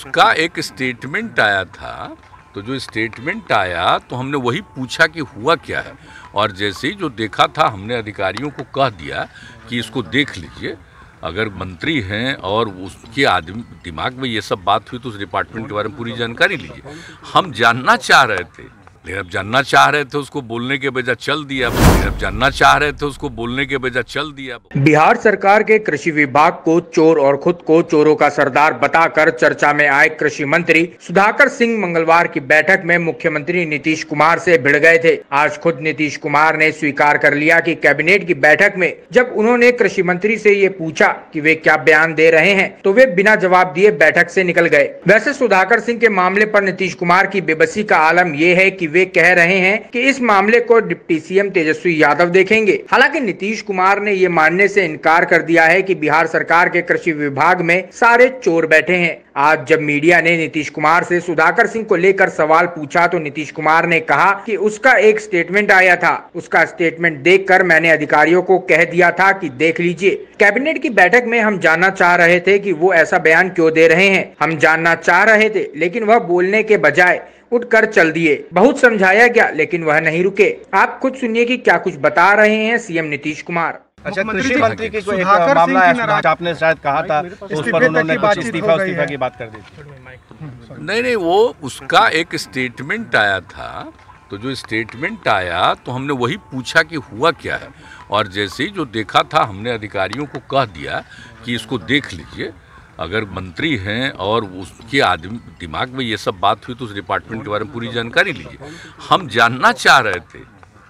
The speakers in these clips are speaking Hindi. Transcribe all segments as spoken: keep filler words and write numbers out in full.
उसका एक स्टेटमेंट आया था, तो जो स्टेटमेंट आया तो हमने वही पूछा कि हुआ क्या है, और जैसे ही जो देखा था हमने अधिकारियों को कह दिया कि इसको देख लीजिए, अगर मंत्री हैं और उसके आदमी दिमाग में ये सब बात हुई तो उस डिपार्टमेंट के बारे में पूरी जानकारी लीजिए। हम जानना चाह रहे थे, लेकिन अब जानना चाह रहे थे उसको बोलने के बजाय चल दिया अब जानना चाह रहे थे उसको बोलने के बजाय चल दिया। बिहार सरकार के कृषि विभाग को चोर और खुद को चोरों का सरदार बताकर चर्चा में आए कृषि मंत्री सुधाकर सिंह मंगलवार की बैठक में मुख्यमंत्री नीतीश कुमार से भिड़ गए थे। आज खुद नीतीश कुमार ने स्वीकार कर लिया कि कैबिनेट की बैठक में जब उन्होंने कृषि मंत्री से ये पूछा कि वे क्या बयान दे रहे हैं तो वे बिना जवाब दिए बैठक से निकल गए। वैसे सुधाकर सिंह के मामले पर नीतीश कुमार की बेबसी का आलम ये है कि वे कह रहे हैं कि इस मामले को डिप्टी सीएम तेजस्वी यादव देखेंगे। हालांकि नीतीश कुमार ने ये मानने से इनकार कर दिया है कि बिहार सरकार के कृषि विभाग में सारे चोर बैठे हैं। आज जब मीडिया ने नीतीश कुमार से सुधाकर सिंह को लेकर सवाल पूछा तो नीतीश कुमार ने कहा कि उसका एक स्टेटमेंट आया था, उसका स्टेटमेंट देखकर मैंने अधिकारियों को कह दिया था कि देख लीजिए। कैबिनेट की बैठक में हम जानना चाह रहे थे कि वो ऐसा बयान क्यों दे रहे हैं, हम जानना चाह रहे थे, लेकिन वह बोलने के बजाय उठकर चल दिए। बहुत समझाया गया लेकिन वह नहीं रुके। आप खुद सुनिए कि क्या कुछ बता रहे हैं सीएम नीतीश कुमार। अच्छा, कृषि मंत्री की कोई एक मामला है, आपने शायद कहा था, उस पर उन्होंने कुछ इस्तीफा इस्तीफा की बात कर दी थी। नहीं नहीं वो उसका एक स्टेटमेंट आया था, तो जो स्टेटमेंट आया तो हमने वही पूछा कि हुआ क्या है, और जैसे ही जो देखा था हमने अधिकारियों को कह दिया कि इसको देख लीजिए, अगर मंत्री हैं और उसके आदमी दिमाग में ये सब बात हुई तो उस डिपार्टमेंट के बारे में पूरी जानकारी लीजिए। हम जानना चाह रहे थे,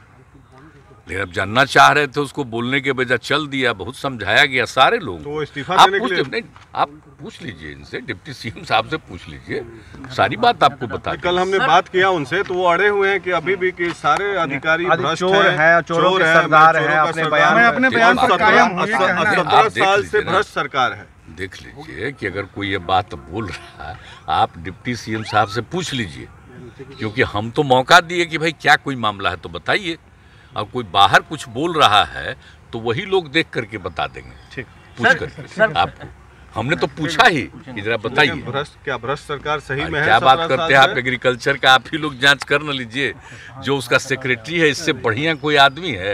लेकिन अब जानना चाह रहे थे उसको बोलने के बजाय चल दिया। बहुत समझाया गया सारे लोग। तो इस्तीफा आप देने पूछ के लिए नहीं, आप पूछ लीजिए इनसे, डिप्टी सीएम साहब से पूछ लीजिए, सारी बात आपको बता। कल हमने बात किया उनसे तो वो अड़े हुए हैं कि अभी भी कि सारे अधिकारी भ्रष्ट चोर हैं, चोरों के सरदार हैं, अपने बयान में अपने बयान पर कायम हुए हैं। सत्रह साल से भ्रष्ट सरकार है। देख लीजिए कि अगर कोई ये बात बोल रहा है, आप डिप्टी सीएम साहब से पूछ लीजिए, क्योंकि हम तो मौका दिए कि भाई क्या कोई मामला है तो बताइए। और कोई बाहर कुछ बोल रहा है तो वही लोग देख करके बता देंगे, ठीक पूछ करके आपको। हमने तो पूछा ही कि जरा बताइए भ्रष्ट क्या भ्रष्ट सरकार सही में है? क्या बात करते हैं आप एग्रीकल्चर का? आप ही लोग जांच कर न लीजिए। जो उसका सेक्रेटरी है इससे बढ़िया कोई आदमी है?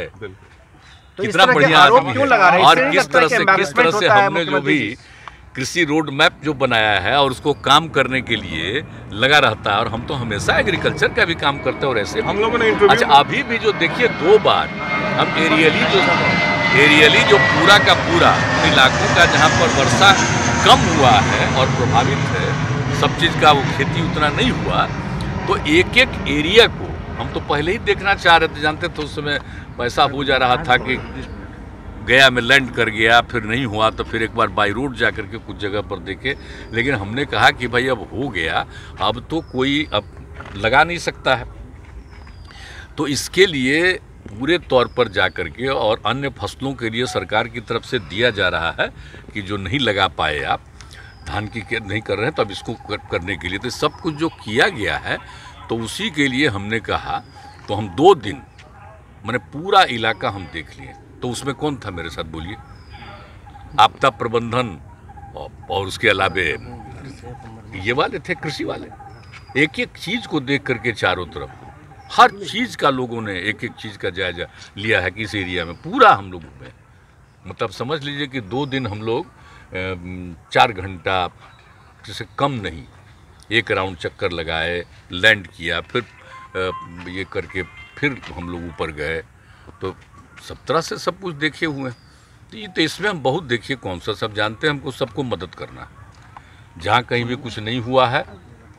कितना बढ़िया आदमी है। और किस तरह से किस तरह से हमने जो भी कृषि रोड मैप जो बनाया है और उसको काम करने के लिए लगा रहता है, और हम तो हमेशा एग्रीकल्चर का भी काम करते हैं। और ऐसे हम लोगों ने अच्छा अभी भी जो देखिए दो बार हम एरियली जो एरियली जो पूरा का पूरा इलाकों का जहाँ पर वर्षा कम हुआ है और प्रभावित है सब चीज़ का, वो खेती उतना नहीं हुआ, तो एक एक एरिया को हम तो पहले ही देखना चाह रहे थे। जानते थे उस समय ऐसा हो जा रहा था कि गया में लैंड कर गया, फिर नहीं हुआ तो फिर एक बार बाई रोड जा कर के कुछ जगह पर देखे। लेकिन हमने कहा कि भाई अब हो गया, अब तो कोई अब लगा नहीं सकता है, तो इसके लिए पूरे तौर पर जा कर के और अन्य फसलों के लिए सरकार की तरफ से दिया जा रहा है कि जो नहीं लगा पाए आप धान की नहीं कर रहे हैं तो अब इसको कर, करने के लिए तो सब कुछ जो किया गया है, तो उसी के लिए हमने कहा तो हम दो दिन मैंने पूरा इलाका हम देख लिए। तो उसमें कौन था मेरे साथ बोलिए? आपदा प्रबंधन और उसके अलावे ये वाले थे कृषि वाले। एक एक चीज़ को देख करके चारों तरफ हर चीज़ का लोगों ने एक एक चीज़ का जायजा लिया है कि इस एरिया में पूरा हम लोगों में, मतलब समझ लीजिए कि दो दिन हम लोग चार घंटा जैसे कम नहीं एक राउंड चक्कर लगाए, लैंड किया, फिर ये करके फिर हम लोग ऊपर गए, तो सब तरह से सब कुछ देखे हुए हैं। तो ये तो इसमें हम बहुत देखिए कौन सा सब जानते हैं, हमको सबको मदद करना है। जहाँ कहीं भी कुछ नहीं हुआ है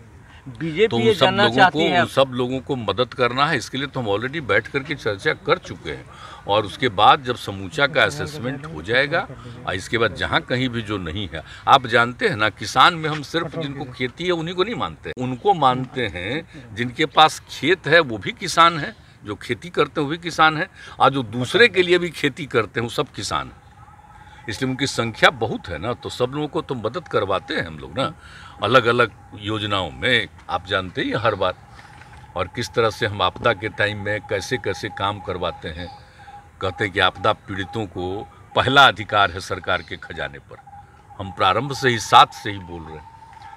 तो उन सब लोगों को उन सब लोगों को मदद करना है। इसके लिए तो हम ऑलरेडी बैठ करके चर्चा कर चुके हैं, और उसके बाद जब समूचा का असेसमेंट हो जाएगा और इसके बाद जहाँ कहीं भी जो नहीं है, आप जानते हैं ना, किसान में हम सिर्फ जिनको खेती है उन्हीं को नहीं मानते, उनको मानते हैं जिनके पास खेत है वो भी किसान है, जो खेती करते हैं वो भी किसान है, और जो दूसरे के लिए भी खेती करते हैं वो सब किसान हैं। इसलिए उनकी संख्या बहुत है ना, तो सब लोगों को तो मदद करवाते हैं हम लोग ना, अलग अलग योजनाओं में, आप जानते ही हर बार। और किस तरह से हम आपदा के टाइम में कैसे कैसे काम करवाते हैं। कहते हैं कि आपदा पीड़ितों को पहला अधिकार है सरकार के खजाने पर। हम प्रारंभ से ही साथ से ही बोल रहे हैं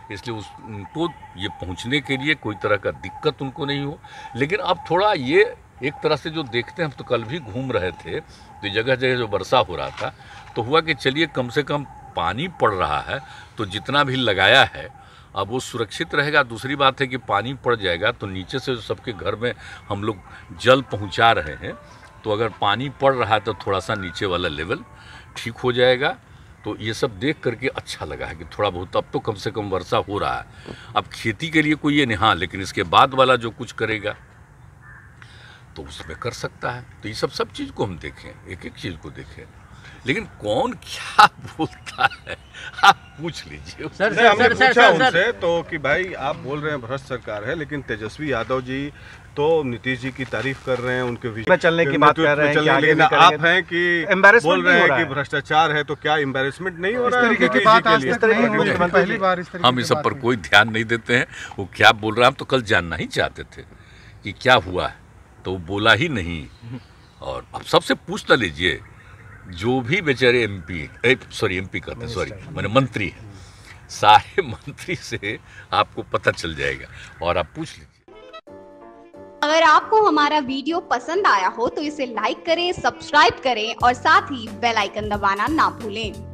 इसलिए उस उनको ये पहुंचने के लिए कोई तरह का दिक्कत उनको नहीं हो। लेकिन अब थोड़ा ये एक तरह से जो देखते हैं, हम तो कल भी घूम रहे थे तो जगह जगह जो वर्षा हो रहा था तो हुआ कि चलिए कम से कम पानी पड़ रहा है तो जितना भी लगाया है अब वो सुरक्षित रहेगा। दूसरी बात है कि पानी पड़ जाएगा तो नीचे से सबके घर में हम लोग जल पहुंचा रहे हैं, तो अगर पानी पड़ रहा है तो थोड़ा सा नीचे वाला लेवल ठीक हो जाएगा। तो ये सब देख करके अच्छा लगा है कि थोड़ा बहुत अब तो कम से कम वर्षा हो रहा है। अब खेती के लिए कोई ये नहीं, हाँ, लेकिन इसके बाद वाला जो कुछ करेगा तो उसमें कर सकता है। तो ये सब सब चीज़ को हम देखें, एक एक चीज़ को देखें, लेकिन कौन क्या बोलता है आप पूछ लीजिए। सर, सर, हमने सर, पूछा सर, उनसे तो कि भाई आप बोल रहे हैं भ्रष्ट सरकार है, लेकिन तेजस्वी यादव जी तो नीतीश जी की तारीफ कर रहे हैं, उनके विजय चलने की बात कर रहे हैं कि आगे लेकिन आप हैं कि बोल रहे हैं कि भ्रष्टाचार है, तो क्या एम्बेरसमेंट नहीं हो रहा है? की बात आज तक नहीं हुई, पहली बार इस हम इस सब पर कोई ध्यान नहीं देते हैं। वो क्या बोल रहे हैं हम तो कल जानना ही चाहते थे कि क्या हुआ है, तो वो बोला ही नहीं। और अब सबसे पूछ लीजिए जो भी बेचारे एमपी सॉरी एमपी कहते हैं सॉरी मैंने मंत्री है, सारे मंत्री से आपको पता चल जाएगा और आप पूछ लीजिए। अगर आपको हमारा वीडियो पसंद आया हो तो इसे लाइक करें, सब्सक्राइब करें और साथ ही बेल आइकन दबाना ना भूलें।